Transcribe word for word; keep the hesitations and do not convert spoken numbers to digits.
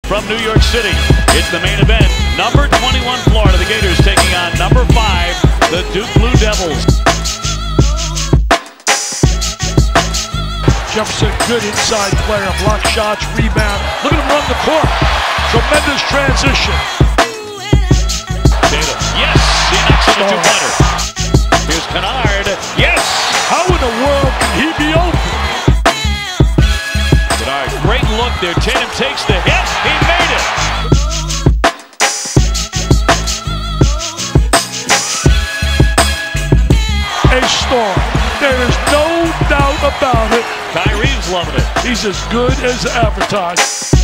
From New York City, it's the main event. Number twenty-one, Florida, the Gators taking on number five, the Duke Blue Devils. Jefferson, good inside player, block shots, rebound. Look at him run the court. Tremendous transition. Tatum, yes, he knocks in a two-pointer. Here's Kennard, yes. How in the world can he be open? Kennard, great look there. Tatum takes the hit. He made it. A star. There is no doubt about it. Kyrie's loving it. He's as good as advertised.